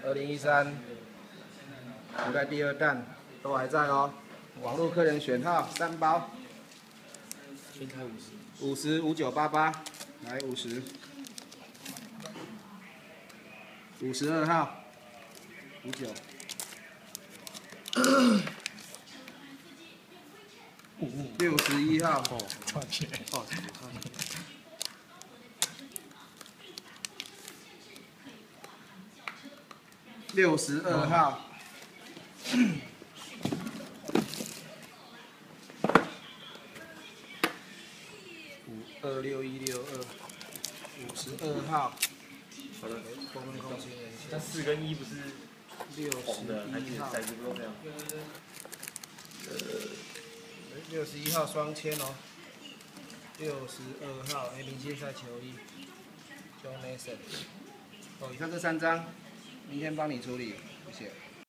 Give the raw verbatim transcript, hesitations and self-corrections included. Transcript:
二零一三，应该第二弹都还在哦。网络客人选号三包， 先开五十， 五十五九八八，来五十，五十二号，五九，六十一号， 哦，抱歉，抱歉，抱歉。 六十二号，五二六一六二，五十二号， 好的， 公分空心人那四跟一不是六红的，还是十一号， 骰子不都这样？ 六十一号双签哦，六十二号 A 明星赛球衣 ，John Mason，哦，以上这三张，明天帮你处理，谢谢。